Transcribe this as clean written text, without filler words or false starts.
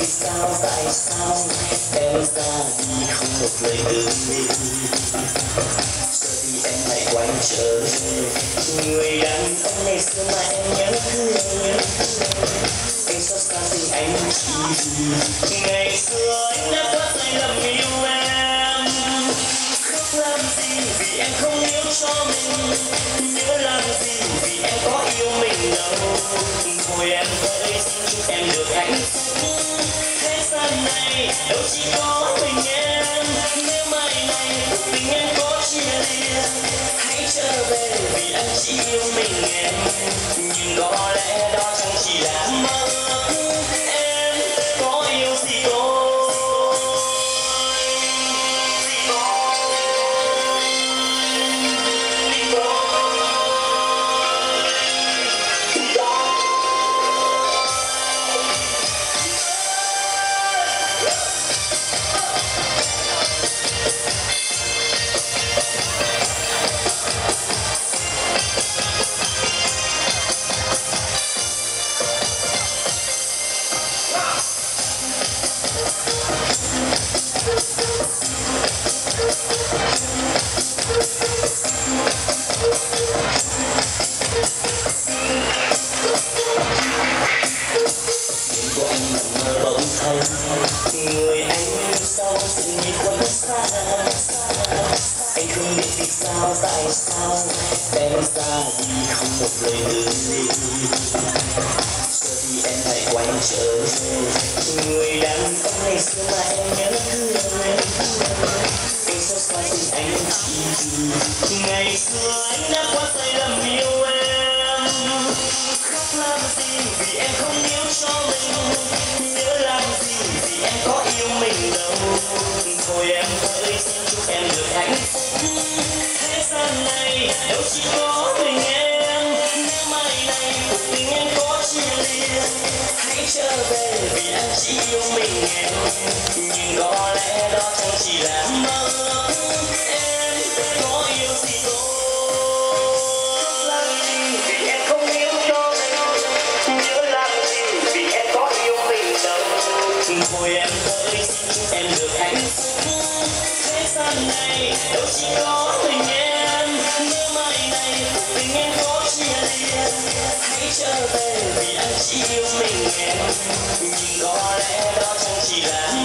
vì sao tại sao em ra đi không một lời từ ly. Giờ thì em lại quay trở về người đàn ông ngày xưa mà em nhớ thương. Anh xót xa tình anh chỉ vì ngày xưa anh đã có sai lầm yêu em. Khóc làm gì vì em không yêu cho mình, nhớ làm gì vì em có yêu mình đâu. Thôi em ơi xin chúc em được hạnh phúc, thế gian này đâu chỉ có mình em. Nếu mai này tình em có chia lìa, hãy trở về vì anh chỉ yêu mình em. Nhưng có lẽ đó chẳng chỉ là mơ ước, em có yêu gì tôi. Của anh nằm mơ bỗng thấy người anh sau sự nghĩ quá xa. Anh không biết vì sao tại sao em ra đi không một lời từ ly. Giờ thì em lại quay trở về người đàn ông ngày xưa mà em nhớ thương. Anh xót xa tình anh chỉ vì ngày xưa anh đã quá sai lầm yêu em. Khóc làm gì vì em không yêu cho mình, nhớ làm gì vì em có yêu mình đâu. Thôi em ơi xin chúc em được hạnh phúc, thế gian này đâu chỉ có mình em. Nếu mai này cuộc tình em có chia lìa, hãy trở về vì anh chỉ yêu mình em. Nhưng có lẽ đó chẳng chỉ là mơ ước, em có yêu gì tôi. Khóc làm gì vì em không yêu cho mình, nhớ làm gì vì em có yêu mình đâu. Thôi em ơi xin chúc em được hạnh phúc, thế gian này đâu chỉ có mình em. Nếu mai này cuộc tình em có chia lìa, hãy trở về vì anh chỉ yêu mình em. Nhưng có lẽ đó chẳng chỉ là